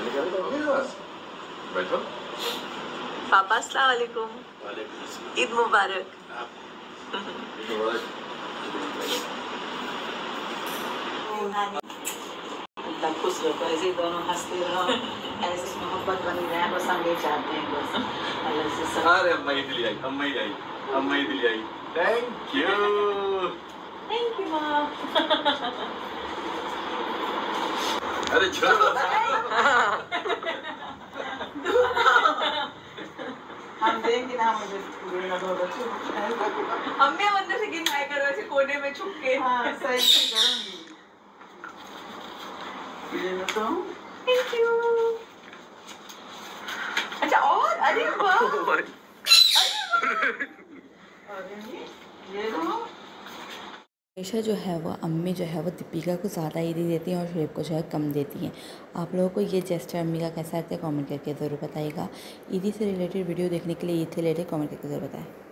बैठो। पापा अस्सलाम वालेकुम। ईद मुबारक। खुश रहो, ऐसे दोनों हंसते रहो, ऐसे मोहब्बत बनी रहे, बस हम ये चाहते हैं बस। अरे अम्मा ही दिली आई, अम्मा ही आई, अम्मा ही दिली आई। थैंक यू माँ। अरे छोड़ो। हम देंगे ना, मुझे अम्मी अंदर से गिनाया करो ऐसे कोने में छुप के। हाँ सही करूँगी। तो थैंक यू। अच्छा और अरे वाह, ये लो। हमेशा जो है वो अम्मी जो है वो दीपिका को ज़्यादा ईदी देती हैं और शुएब को जो है कम देती हैं। आप लोगों को ये जेस्चर अम्मी का कैसा लगता है कमेंट करके ज़रूर बताइएगा। ईदी से रिलेटेड वीडियो देखने के लिए ईद से रिलेटेड कमेंट करके ज़रूर बताएं।